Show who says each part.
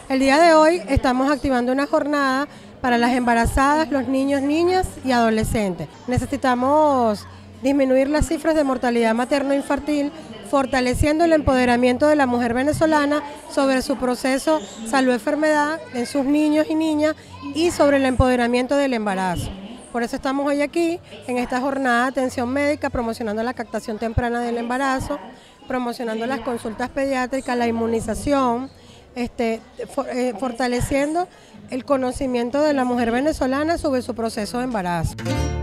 Speaker 1: El día de hoy estamos activando una jornada para las embarazadas, los niños, niñas y adolescentes. Necesitamos disminuir las cifras de mortalidad materno-infantil, fortaleciendo el empoderamiento de la mujer venezolana sobre su proceso salud-enfermedad en sus niños y niñas y sobre el empoderamiento del embarazo. Por eso estamos hoy aquí en esta jornada de atención médica promocionando la captación temprana del embarazo, promocionando las consultas pediátricas, la inmunización, fortaleciendo el conocimiento de la mujer venezolana sobre su proceso de embarazo.